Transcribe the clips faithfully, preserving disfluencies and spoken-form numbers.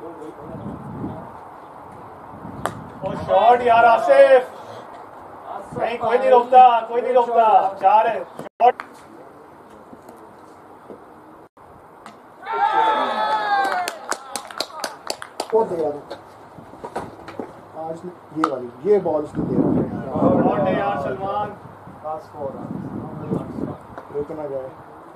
ओ shot यार आसिफ, नहीं कोई नहीं रोकता, कोई नहीं रोकता, चार है शॉट। वो दे रहा आज ये वाली ये बॉल उसको दे रहा शॉट है यार सलमान, पास फोर रुक ना जाए।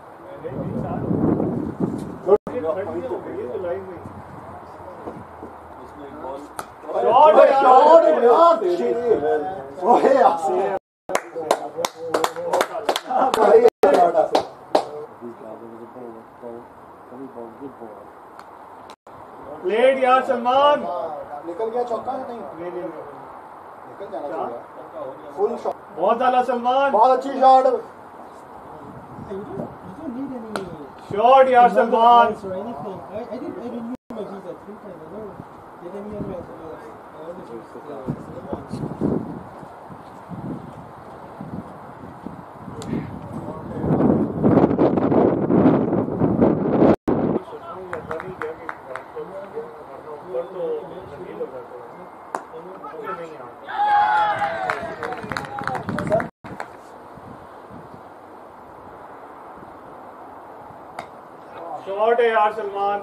शॉट है शॉट यार ओए आसिफ भाई शॉट आसिफ प्लेड यार सलमान, निकल गया चौका है नहीं नहीं नहीं निकल जाना चाहिए फुल शॉट। बहुत आला सलमान, बहुत अच्छी शॉट शॉट यार सलमान। शॉट है यार सलमान,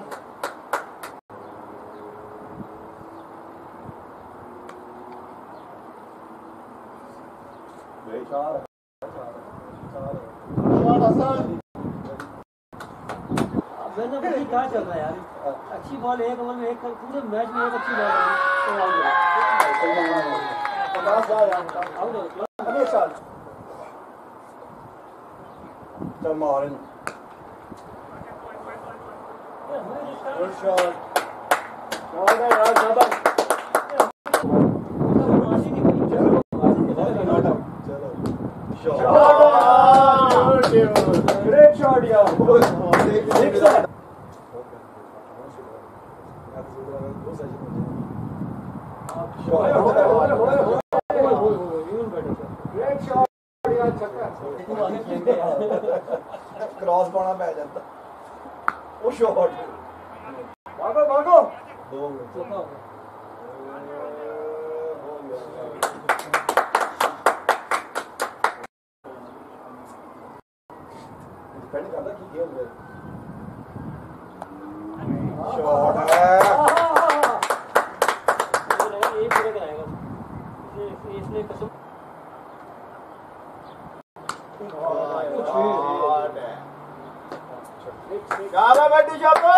मैंने क्या चल रहा है यार, अच्छी बॉल एक ओवर में, एक पूरे मैच में एक अच्छी बॉल है। गुड शॉट शॉट है यार ज्यादा ग्रेट शॉट यार ग्रेट शॉट यार छक्का क्रॉस पाना पै जाता वो शॉट भागो भागो दो डिपेंड करता कि गेम में शॉट है ये पूरा कराएगा इसने इसने कसम क्या बैठी जापो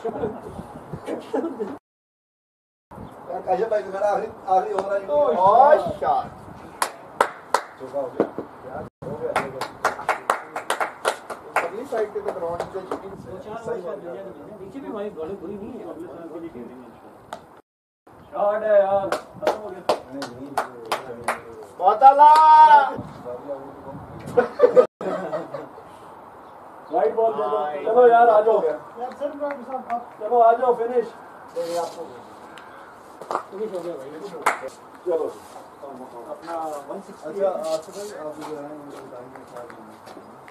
कैसे भाई मेरा आखिरी आखिरी ओवर है और शॉट चौका हो गया हो गया अगली साइड पे तो ग्राउंड पे सही बात है नीचे भी हमारी बॉलिंग बुरी नहीं है, अगले साल के लिए खेलेंगे। शॉट है यार, खत्म हो गया। बहुत आला राइट बॉल दे दो, चलो यार आ जाओ, चलो आ जाओ फिनिश फिनिश हो गया भाई। चलो अपना वन सिक्सटी अच्छा आप जो है